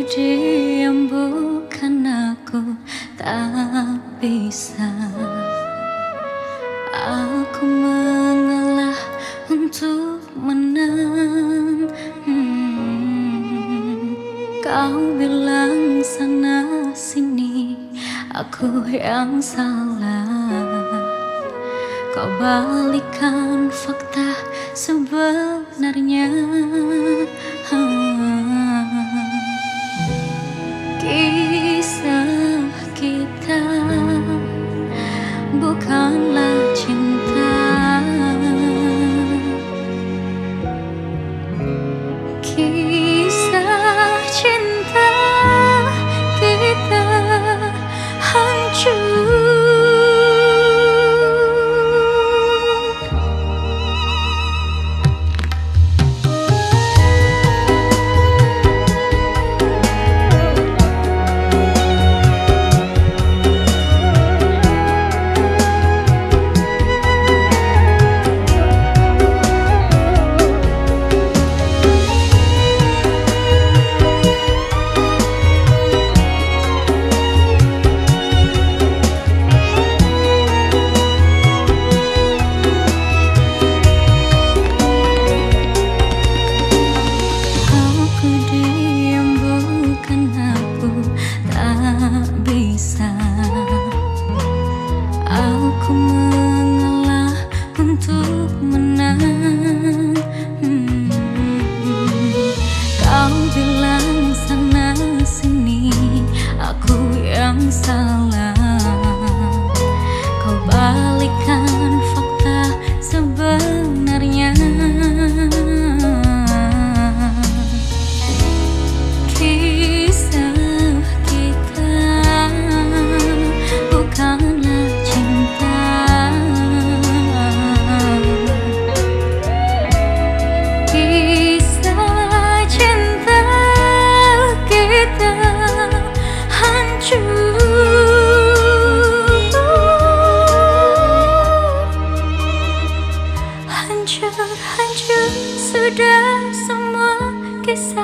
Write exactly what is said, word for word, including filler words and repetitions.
diam bukan aku tak bisa. Aku mengalah untuk menang. hmm. Kau bilang sana sini, aku yang salah. Kau balikan fakta sebenarnya. Kisah kita bukanlah cinta. Kisah cinta kita hancur. Aku mengalah untuk menang. hmm. Kau bilang sana sini, aku yang salah. Kau balikan fakta sebenarnya. Kisah kita bukanlah cinta. Kisah cinta kita hancur. Hancur, hancur sudah semua kisah.